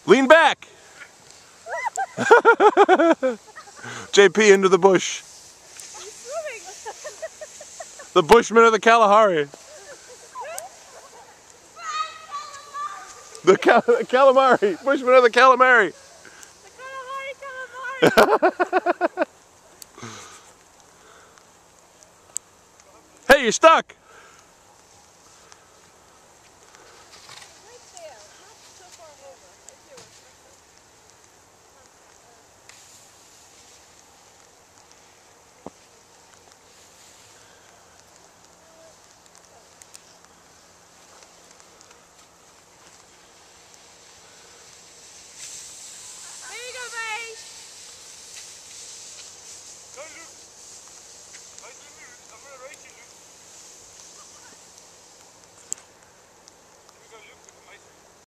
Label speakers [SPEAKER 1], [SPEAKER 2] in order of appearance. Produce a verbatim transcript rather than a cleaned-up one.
[SPEAKER 1] Lean back! J P into the bush. The Bushmen of the Kalahari. The cal calamari. Bushmen of the calamari.
[SPEAKER 2] The Kalahari calamari.
[SPEAKER 1] Hey, you're stuck.